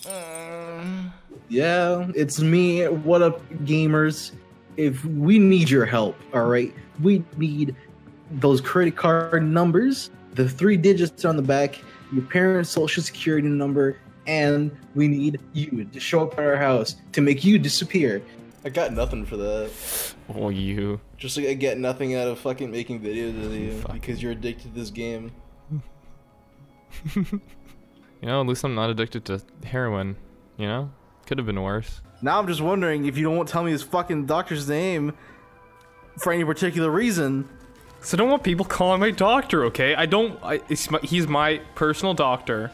Yeah, it's me. What up, gamers? If we need your help, all right, we need those credit card numbers, the 3 digits on the back, your parents' social security number, and we need you to show up at our house to make you disappear. I got nothing for that. Oh, you. Just like I get nothing out of fucking making videos with you because you're addicted to this game. You know, at least I'm not addicted to heroin. You know? Could have been worse. Now I'm just wondering if you don't tell me this fucking doctor's name for any particular reason. So I don't want people calling my doctor, okay? He's my personal doctor.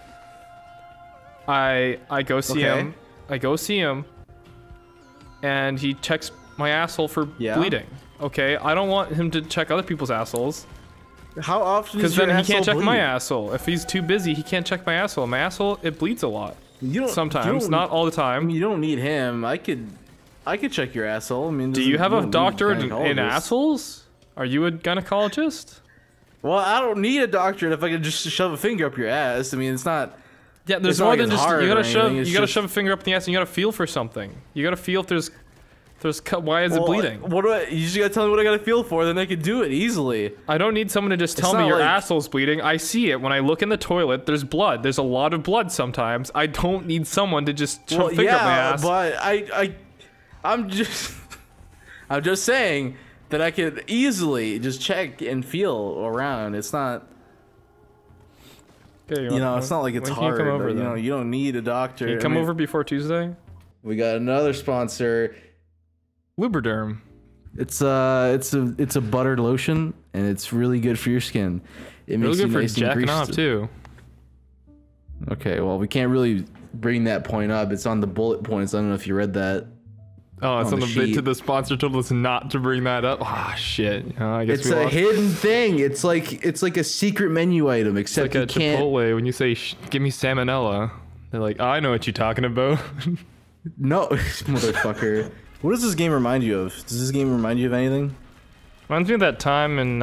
I go see him. I go see him. And he checks my asshole for bleeding. Okay? I don't want him to check other people's assholes. How often? Because then he can't check my asshole. If he's too busy, he can't check my asshole. My asshole, it bleeds a lot. Sometimes, not all the time. I mean, you don't need him. I could check your asshole. I mean, do you have a doctor in assholes? Are you a gynecologist? Well, I don't need a doctorate if I can just shove a finger up your ass. I mean, it's not. Yeah, there's more than just you gotta shove. You gotta shove a finger up in the ass, and you gotta feel for something. You gotta feel if there's why is it bleeding? What do you just gotta tell me what I gotta feel for, then I can do it easily. I don't need someone to just tell me your asshole's bleeding. I see it when I look in the toilet. There's blood. There's a lot of blood sometimes. I don't need someone to just shove a finger up my ass. But I'm just saying that I could easily just check and feel around. It's not. Okay, you know, it's not like it's hard. Come over, you know, you don't need a doctor. Can you come over before Tuesday? We got another sponsor. Lubriderm. It's a buttered lotion, and it's really good for your skin. It makes really good you nice for jacking off too. Okay, well, we can't really bring that point up. It's on the bullet points. I don't know if you read that. Oh, it's on the bit to the sponsor told us not to bring that up. Ah, shit. I guess it's a hidden thing. It's like a secret menu item, except it's like you can't. Chipotle when you say, "Give me salmonella," they're like, oh, "I know what you're talking about." No, motherfucker. What does this game remind you of? Does this game remind you of anything? Reminds me of that time in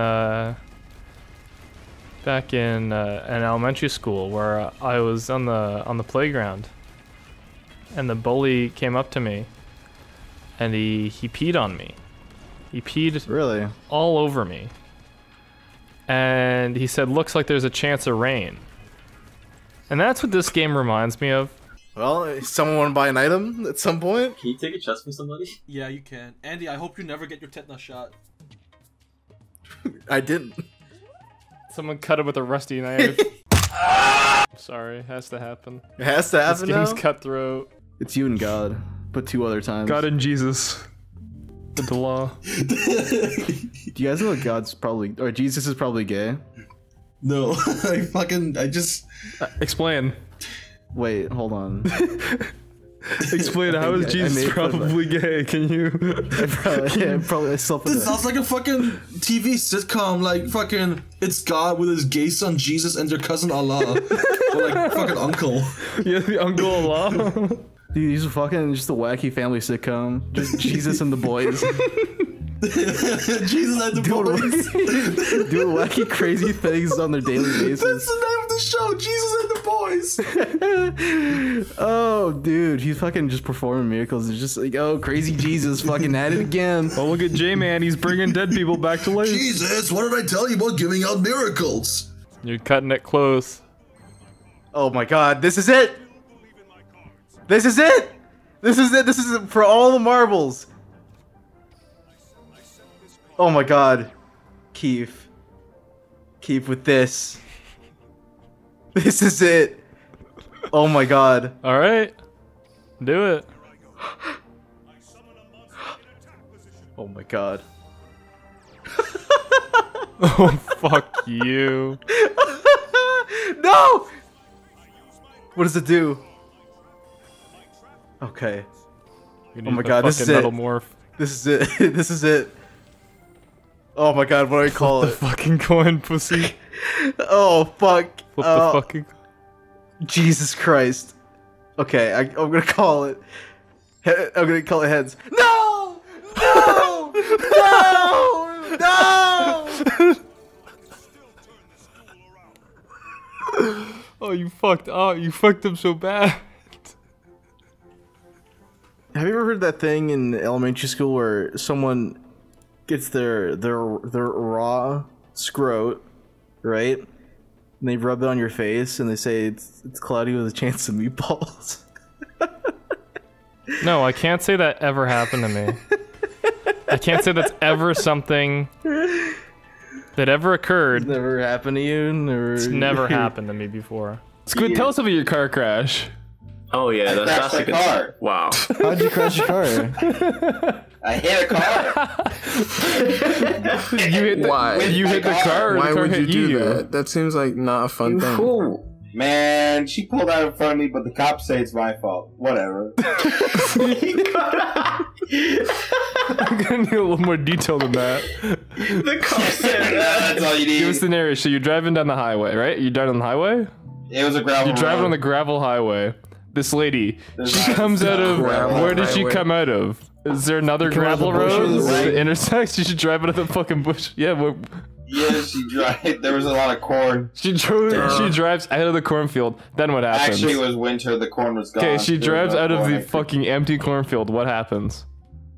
back in an elementary school where I was on the playground, and the bully came up to me, and he peed on me. He peed really all over me, and he said, "Looks like there's a chance of rain." And that's what this game reminds me of. Well, someone want to buy an item at some point? Can you take a chest from somebody? Yeah, you can. Andy, I hope you never get your tetanus shot. I didn't. Someone cut it with a rusty knife. Sorry, it has to happen. It has to happen now? This game's cutthroat. It's you and God, but 2 other times. God and Jesus. With the law. Do you guys know that God's probably, or Jesus is probably gay? No, I just... Explain. Wait, hold on. Explain, how is Jesus probably gay? Can you? Probably. This sounds like a fucking TV sitcom, like fucking, it's God with his gay son Jesus and their cousin Allah. Or like fucking uncle. Yeah, the uncle Allah. Dude, he's fucking just a wacky family sitcom. Just Jesus and the boys. Jesus and the boys. Doing wacky, crazy things on their daily basis. That's the name of the show, Jesus and the boys. Oh, dude, he's fucking just performing miracles. It's just like, oh, crazy Jesus fucking at it again. Oh, look at J-Man, he's bringing dead people back to life. Jesus, what did I tell you about giving out miracles? You're cutting it close. Oh my god, this is it! This is it! This is it! This is it for all the marbles! Oh my god. Keith. Keith with this. This is it. Oh my god. Alright. Do it. Oh my god. Oh, fuck you. No! What does it do? Okay. Oh my god, this is it. Morph. This is it. This is it. Oh my god, what do I call Flip the fucking coin, pussy. Oh, fuck. Flip the fucking... Jesus Christ. Okay, I'm gonna call it. I'm gonna call it heads. No! No! No! No! Oh, you fucked up. You fucked up so bad. Have you ever heard that thing in elementary school where someone gets their raw scrot, right? And they rub it on your face and they say it's cloudy with a chance of meatballs. No, I can't say that ever happened to me. I can't say that's ever something that ever occurred. Never happened to you? It's never happened to me before. Squid, tell us about your car crash. Oh yeah, that's crashed a good car. Wow. How'd you crash your car? I hit a car. You hit the, Why? You hit the car or Why the car would you hit do you? that? That seems like not a fun You thing. fool. Man, she pulled out in front of me, but the cops say it's my fault. Whatever. I'm gonna need a little more detail than that. The car said That's all you Give us need. the narration. So you're driving down the highway, right? You driving on the highway? It was a gravel You're driving road. on the gravel highway. This lady, There's she not- comes out of. Gravel Where did she highway. come out of? Is there another come out of gravel the road bushes, that right? intersects? You should drive out of the fucking bush. Yeah, well, Yeah, she drive. There was a lot of corn. she drives out of the cornfield. Then what happens? Actually, it was winter. The corn was gone. Okay, she There was drives no out of corn. the fucking empty cornfield. What happens?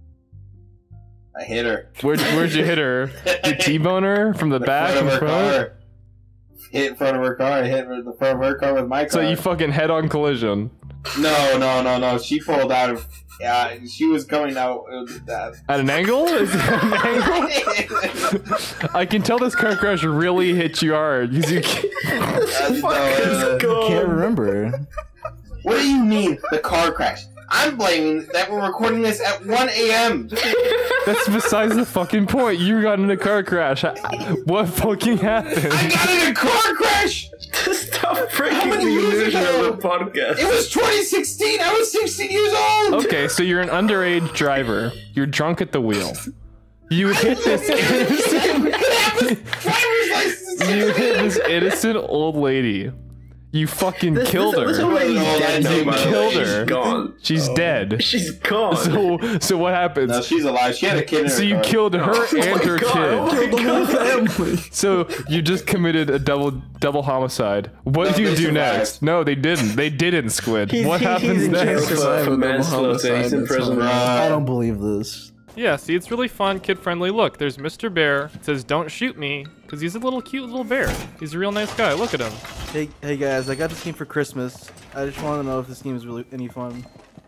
I hit her. Where'd you hit her? You T-bone her from the back front and of her front? car. Hit in front of her car. I hit the front of her car with my car. So you fucking head-on collision No. She pulled out of. Yeah, she was coming out. at an angle? Is it at an angle? I can tell this car crash really hit you hard. 'Cause you can't- I can't remember. What do you mean the car crash? I'm blaming that we're recording this at 1 a.m. That's besides the fucking point. You got in a car crash. What fucking happened? I got in a car crash. Stop breaking How many the years illusion ago? of the podcast. It was 2016. I was 16 years old. Okay, so you're an underage driver. You're drunk at the wheel. You hit this innocent. Driver's license. You hit this innocent old lady. You fucking killed her. You killed her. She's gone. She's dead. She's gone. So what happens? No, she's alive. She had a kid in her So you car. killed her and her God. kid. Oh my God. So you just committed a double homicide. What No, do you they do survived. next? No, they didn't. They didn't, Squid. What happens in jail next? for manslaughter. He's in prison. I don't believe this. Yeah, see, it's really fun, kid-friendly. Look, there's Mr. Bear. It says, "Don't shoot me," because he's a little cute little bear. He's a real nice guy. Look at him. Hey guys, I got this game for Christmas. I just want to know if this game is really any fun.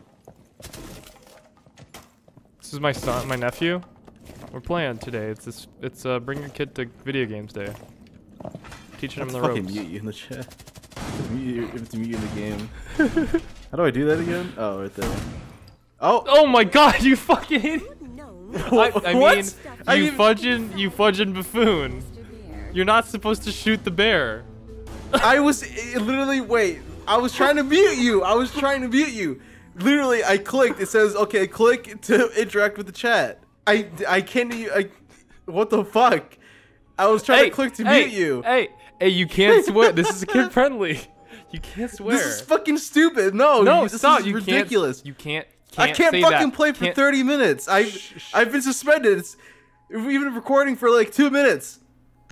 This is my son, my nephew. We're playing today. It's bring your kid to video games day. Teaching him Let's the fucking ropes. mute you in the chat. It's mute in the game. How do I do that again? Oh, right there. Oh, Oh my God! You fucking idiot! I What? mean, I you mean- fudging buffoon. You're not supposed to shoot the bear. I was literally wait. I was trying to mute you. Literally, I clicked. It says, "Okay, click to interact with the chat." I can't. What the fuck? I was trying to click to mute you. Hey, you can't swear. This is kid friendly. You can't swear. This is fucking stupid. No, no, this stop. is You ridiculous. You can't. I can't say fucking that. play for Can't- 30 minutes. I've been suspended. We've been recording for like 2 minutes.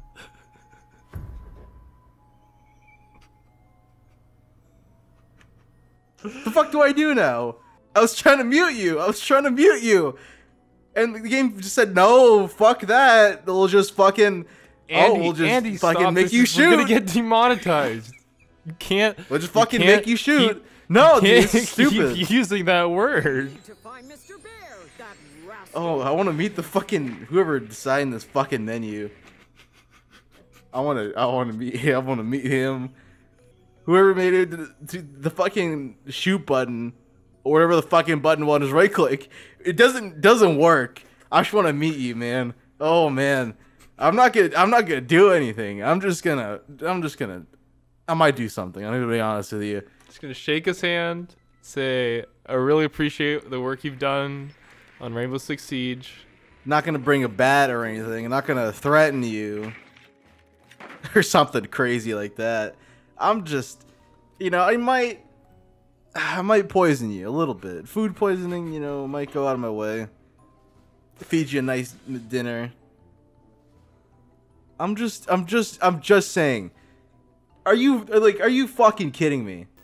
The fuck do I do now? I was trying to mute you. And the game just said, no, fuck that. We'll just fucking... Andy, we'll just Andy, fucking stop. make This you is- We're gonna shoot. get demonetized. You can't. We'll just you fucking can't make you shoot. keep- No, you dude, can't this is stupid. keep using that word. To find Mr. Bear, that rascal. Oh, I want to meet the fucking whoever designed this fucking menu. I want to meet him. Whoever made it to the fucking shoot button, or whatever the fucking button was, is right click. It doesn't work. I just want to meet you, man. Oh man, I'm not gonna do anything. I might do something. I'm gonna be honest with you. Just gonna shake his hand, say, "I really appreciate the work you've done on Rainbow Six Siege." Not gonna bring a bat or anything. I'm not gonna threaten you or something crazy like that. I'm just, I might poison you a little bit. Food poisoning, might go out of my way. Feed you a nice dinner. I'm just saying. Are you fucking kidding me?